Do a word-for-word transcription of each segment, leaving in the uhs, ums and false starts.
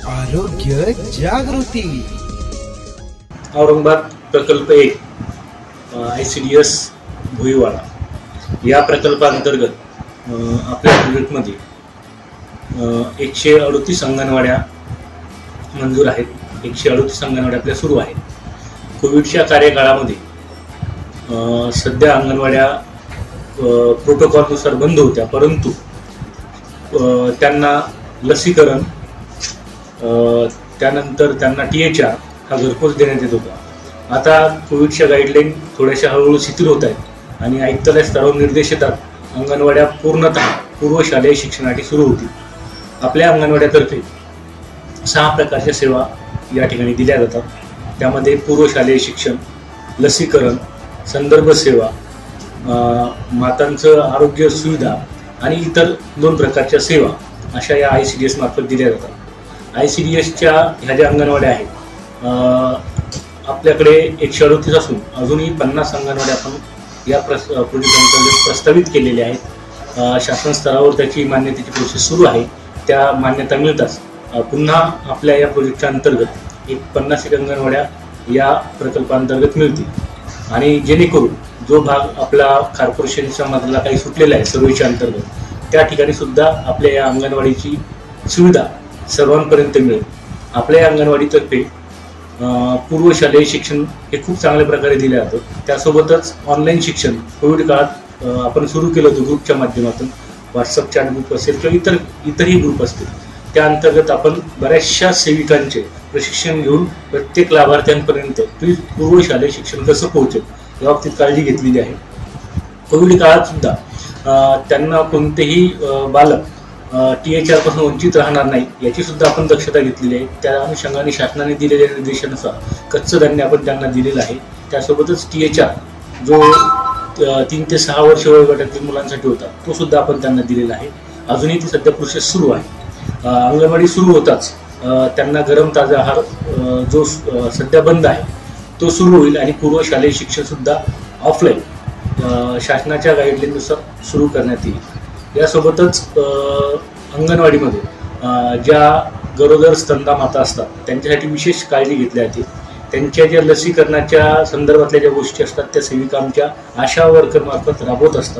आरोग्य जागृती. औरंगाबाद प्रकल्प एक I C D S Bhuiwada या प्रकल्पांतर्गत आपल्या प्रोजेक्टमध्ये एकशे अडतीस अंगणवाड्या मंजूर आहेत. एकशे अडतीस अंगणवाड्या आपल्या सुरू आहेत. कोविडच्या कार्यकाळामध्ये सध्या अंगणवाड्या प्रोटोकॉलनुसार बंद होत्या, परंतु त्यांना लसीकरण त्यानंतर त्यांना टी एच आर हा घरपोच देण्यात येत होता. आता कोविडच्या गाईडलाईन थोड्याशा हळूहळू शिथिल होत आहेत आणि आयुक्तालय स्तरावर निर्देश येतात. अंगणवाड्या पूर्णतः पूर्वशालेय शिक्षणासाठी सुरू होतील. आपल्या अंगणवाड्यातर्फे सहा प्रकारच्या सेवा या ठिकाणी दिल्या जातात. त्यामध्ये पूर्वशालेय शिक्षण, लसीकरण, संदर्भ सेवा, मातांचं आरोग्य सुविधा आणि इतर दोन प्रकारच्या सेवा अशा या आय सी डी एस मार्फत दिल्या जातात. आय सी डी एसच्या ह्या ज्या अंगणवाड्या आहेत आपल्याकडे एकशे अडतीस असून अजूनही पन्नास अंगणवाड्या आपण या प्रस प्रोजेक्ट अंतर्गत प्रस्तावित केलेल्या आहेत. शासन स्तरावर त्याची मान्यतेची प्रोसेस सुरू आहे. त्या मान्यता मिळताच पुन्हा आपल्या या प्रोजेक्टच्या अंतर्गत एक पन्नास एक अंगणवाड्या या प्रकल्पांतर्गत मिळतील आणि जेणेकरून जो भाग आपला कॉर्पोरेशनच्या मधला काही सुटलेला आहे सर्वेच्या अंतर्गत त्या ठिकाणी सुद्धा आपल्या या अंगणवाडीची सुविधा सर्वांपर्यंत मिळेल. आपल्या या अंगणवाडीतर्फे पूर्वशालेय शिक्षण हे खूप चांगल्या प्रकारे दिले जातं. त्यासोबतच ऑनलाईन शिक्षण कोविड काळात आपण सुरू केलं होतं ग्रुपच्या माध्यमातून. व्हॉट्सअप चॅट ग्रुप असेल किंवा इतर इतरही ग्रुप असतील त्या अंतर्गत आपण बऱ्याचशा सेविकांचे प्रशिक्षण घेऊन प्रत्येक लाभार्थ्यांपर्यंत पूर्वशालेय शिक्षण कसं पोहोचेल या बाबतीत काळजी घेतलेली आहे. कोविड काळात सुद्धा त्यांना कोणतेही बालक टी एच आर पासून वंचित राहणार नाही याची सुद्धा आपण दक्षता घेतलेली आहे. त्या अनुषंगाने शासनाने दिलेल्या निर्देशानुसार कच्चं धान्य आपण त्यांना दिलेलं आहे. त्यासोबतच टी एच आर जो तीन ते सहा वर्ष वयोगटातील मुलांसाठी होता तो सुद्धा आपण त्यांना दिलेला आहे. अजूनही ती सध्या प्रोसेस सुरू आहे. अंगणवाडी सुरू होताच त्यांना गरम ताजा आहार जो सध्या बंद आहे तो सुरू होईल आणि पूर्वशालेय शिक्षण सुद्धा ऑफलाईन शासनाच्या गाईडलाईननुसार सुरू करण्यात येईल. यासोबतच अंगणवाडीमध्ये ज्या गरोदर स्तनदा माता असतात त्यांच्यासाठी विशेष काळजी घेतली जाते. त्यांच्या ज्या लसीकरणाच्या संदर्भातल्या ज्या गोष्टी असतात त्या सेविका आमच्या आशा वर्करमार्फत राबवत असतात.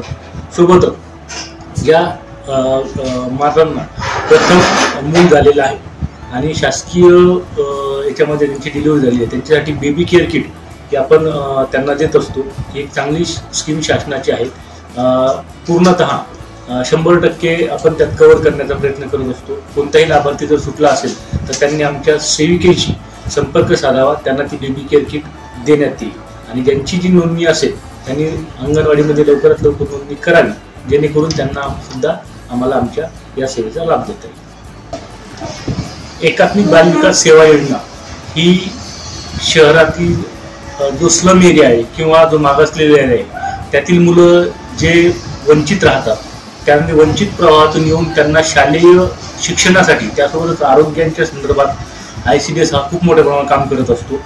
सोबतच ज्या मातांना प्रथम मूल झालेलं आहे आणि शासकीय याच्यामध्ये त्यांची डिलिव्हरी झाली आहे त्यांच्यासाठी बेबी केअर किट ही आपण त्यांना देत असतो. ही एक चांगली स्कीम शासनाची आहे. पूर्णतः शंभर टक्के आपण त्यात कव्हर करण्याचा प्रयत्न करत असतो. कोणताही लाभार्थी जर सुटला असेल तर त्यांनी आमच्या सेविकेशी संपर्क साधावा. त्यांना ती बेबी केअर किट देण्यात येईल आणि ज्यांची जी नोंदणी असेल त्यांनी अंगणवाडीमध्ये लवकरात लवकर नोंदणी करावी जेणेकरून त्यांना सुद्धा आम्हाला आमच्या या सेवेचा लाभ देता येईल. एकात्मिक बाल विकास सेवा योजना ही शहरातील जो स्लम एरिया आहे किंवा जो मागासलेला एरिया आहे त्यातील मुलं जे वंचित राहतात त्यामध्ये वंचित प्रवाहातून येऊन त्यांना शालेय शिक्षणासाठी त्यासोबतच आरोग्याच्या संदर्भात आय सी डी एस हा खूप मोठ्या प्रमाणात काम करत असतो.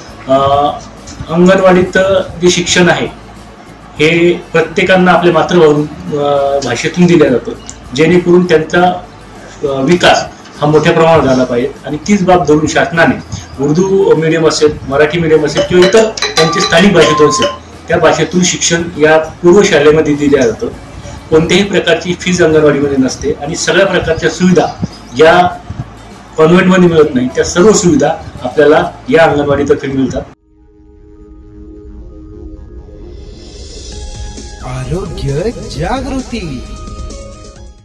अंगणवाडीत जे शिक्षण आहे हे प्रत्येकांना आपल्या मातृभाषा भाषेतून दिलं जातं जेणेकरून त्यांचा विकास हा मोठ्या प्रमाणात झाला पाहिजे आणि तीच बाब धरून शासनाने उर्दू मीडियम असेल, मराठी मीडियम असेल किंवा इतर त्यांचे स्थानिक भाषेतून असेल त्या भाषेतून शिक्षण या पूर्व शाळेमध्ये दिल्या जातं. कोणत्याही प्रकारची फीज अंगणवाडीमध्ये नसते आणि सगळ्या प्रकारच्या सुविधा या कॉन्व्हेंटमध्ये मिळत नाही त्या सर्व सुविधा आपल्याला या अंगणवाडीतर्फे मिळतात. आरोग्य जागृती.